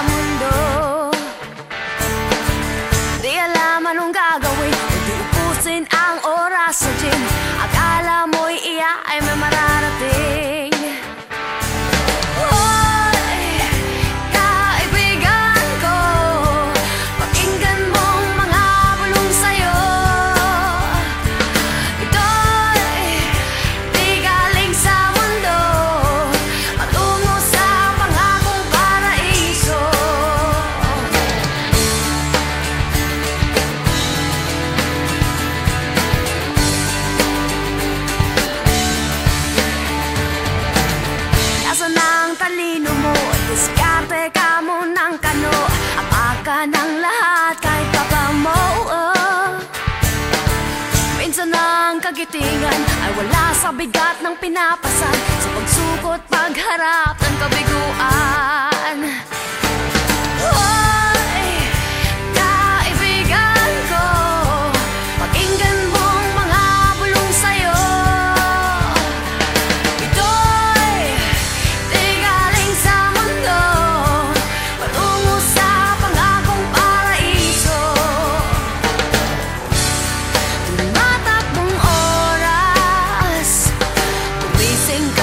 mundo. Di alam anong gagawin, hindi upusin ang oras sa gym. Akala mo'y iya ay may mararating. Talino mo, diskarte ka mo ng kano. Apaka ng lahat kahit papa mo. Minsan ang kagitingan ay wala sa bigat ng pinapasan, sa pagsukot pagharap ng kabiguan. Kaibigan ko, pakinggan mong mga bulong sa'yo. Sing